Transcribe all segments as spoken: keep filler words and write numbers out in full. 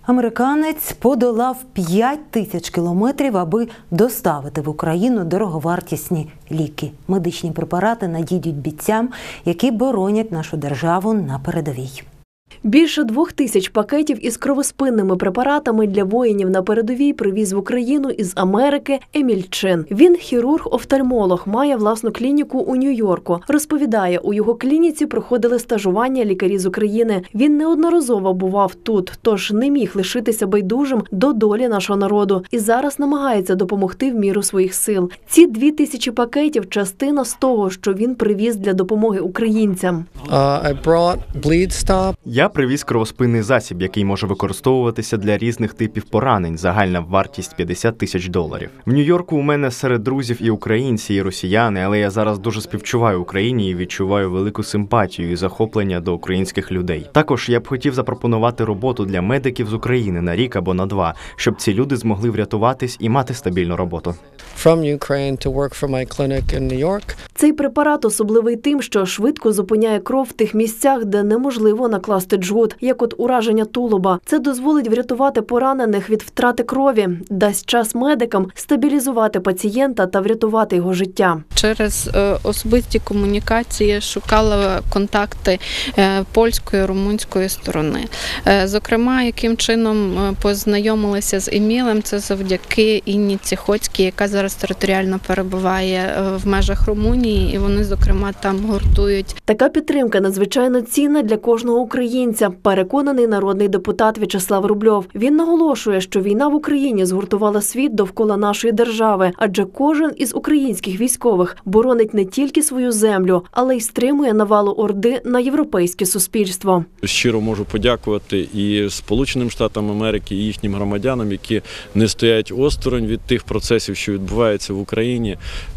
Американець подолав п'ять тисяч кілометрів, аби доставити в Україну дороговартісні ліки. Медичні препарати надійдуть бійцям, які боронять нашу державу на передовій. Більше двох тисяч пакетів із кровоспинними препаратами для воїнів на передовій привіз в Україну із Америки Еміль Чин. Він хірург-офтальмолог, має власну клініку у Нью-Йорку. Розповідає, у його клініці проходили стажування лікарі з України. Він неодноразово бував тут, тож не міг лишитися байдужим до долі нашого народу. І зараз намагається допомогти в міру своїх сил. Ці дві тисячі пакетів – частина з того, що він привіз для допомоги українцям. Uh, I brought bleed stop. Я привіз кровоспинний засіб, який може використовуватися для різних типів поранень. Загальна вартість п'ятдесят тисяч доларів. В Нью-Йорку у мене серед друзів і українці, і росіяни, але я зараз дуже співчуваю Україні і відчуваю велику симпатію і захоплення до українських людей. Також я б хотів запропонувати роботу для медиків з України на рік або на два, щоб ці люди змогли врятуватись і мати стабільну роботу. From Ukraine to work for my clinic in New York. Цей препарат особливий тим, що швидко зупиняє кров в тих місцях, де неможливо накласти джгут, як от ураження тулуба. Це дозволить врятувати поранених від втрати крові, дасть час медикам стабілізувати пацієнта та врятувати його життя. Через особисті комунікації шукала контакти польської, румунської сторони. Зокрема, яким чином познайомилися з Емілем, це завдяки Інні Ціхоцькій, яка зараз територіально перебуває в межах Румунії, і вони, зокрема, там гуртують. Така підтримка надзвичайно цінна для кожного українця, переконаний народний депутат В'ячеслав Рубльов. Він наголошує, що війна в Україні згуртувала світ довкола нашої держави, адже кожен із українських військових боронить не тільки свою землю, але й стримує навалу Орди на європейське суспільство. Щиро можу подякувати і Сполученим Штатам Америки, і їхнім громадянам, які не стоять осторонь від тих процесів, що відбуваються в Україні.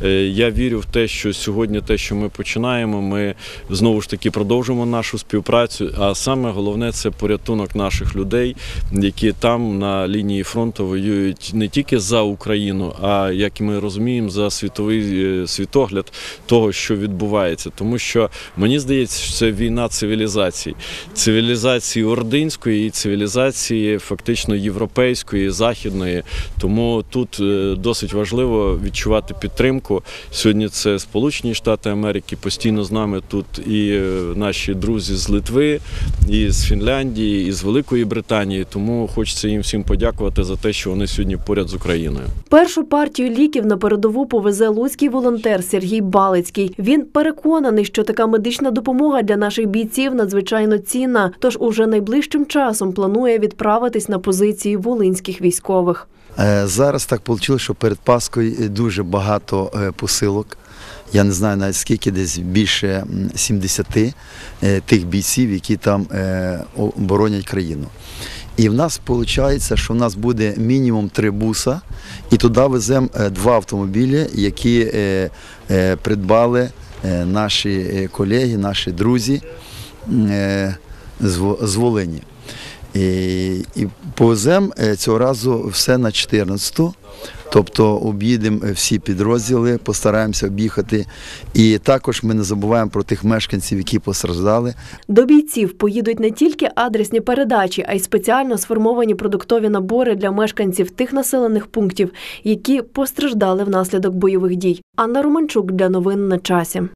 Я вірю в те, що сьогодні те, що ми починаємо, ми знову ж таки продовжимо нашу співпрацю, а саме головне – це порятунок наших людей, які там на лінії фронту воюють не тільки за Україну, а, як ми розуміємо, за світовий світогляд того, що відбувається. Тому що, мені здається, що це війна цивілізацій. Цивілізації ординської і цивілізації фактично європейської, західної. Тому тут досить важливо відчувати підтримку. Сьогодні це Сполучені Штати Америки, постійно з нами тут і наші друзі з Литви, і з Фінляндії, і з Великої Британії. Тому хочеться їм всім подякувати за те, що вони сьогодні поряд з Україною. Першу партію ліків на передову повезе луцький волонтер Сергій Балицький. Він переконаний, що така медична допомога для наших бійців надзвичайно цінна, тож уже найближчим часом планує відправитись на позиції волинських військових. Зараз так вийшло, що перед Паскою дуже багато посилок. Я не знаю навіть скільки, десь більше сімдесяти тих бійців, які там боронять країну. І в нас виходить, що в нас буде мінімум три буса, і туди веземо два автомобілі, які придбали наші колеги, наші друзі з Волині. І, і повеземо цього разу все на чотирнадцяту, тобто об'їдемо всі підрозділи, постараємося об'їхати. І також ми не забуваємо про тих мешканців, які постраждали. До бійців поїдуть не тільки адресні передачі, а й спеціально сформовані продуктові набори для мешканців тих населених пунктів, які постраждали внаслідок бойових дій. Анна Романчук для новин на часі.